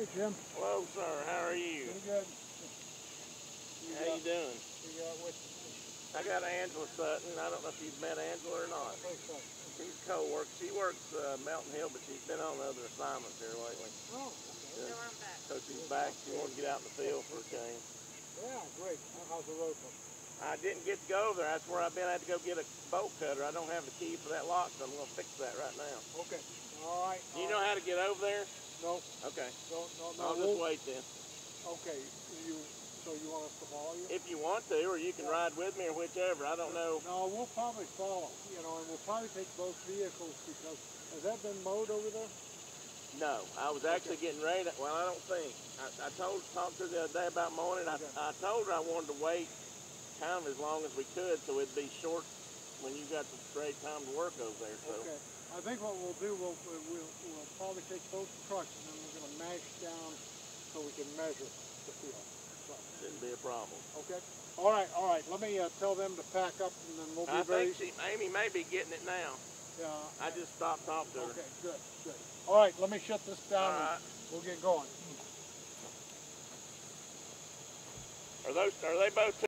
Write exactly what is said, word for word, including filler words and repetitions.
Hey, Jim. Hello, sir. How are you? Pretty good. You How got, you doing? You got with I got Angela Sutton. I don't know if you've met Angela or not. I think so. She's co-worker. She works uh, Mountain Hill, but she's been on other assignments here lately. Oh, okay. So, so she's back. She wanted to get out in the field for a change. Yeah, great. How's the road look? I didn't get to go there. That's where I've been. I had to go get a bolt cutter. I don't have the key for that lock, so I'm going to fix that right now. Okay. All right. Do you know how to get over there? No. Okay. No, no, no. I'll just wait then. Okay. You. So you want us to follow you? If you want to, or you can yeah. ride with me, or whichever. I don't know. No, we'll probably follow. You know, and we'll probably take both vehicles because has that been mowed over there? No, I was actually okay. getting ready to, well, I don't think. I, I told, talked to her the other day about mowing it. I, okay. I told her I wanted to wait kind of as long as we could so it'd be short when you got the straight time to work over there. So. Okay. I think what we'll do, we'll, we'll, we'll probably take both trucks and then we're going to mash down so we can measure the field. So. Shouldn't be a problem. Okay. All right, all right. Let me uh, tell them to pack up and then we'll be I very... think she, Amy may be getting it now. Yeah. I just stopped talking to her. Okay, good, good. All right, let me shut this down all right. and we'll get going. Are those, are they both